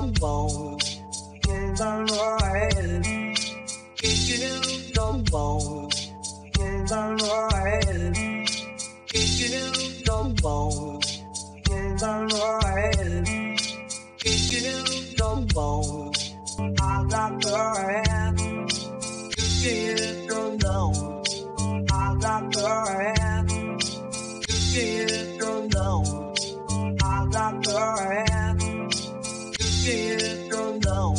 bone in the Lord. You the bone in the Lord. You the bone in the Lord. You the bone. I got the hand. You don't know. I got the hand. You don't know. I got the hand. You don't know.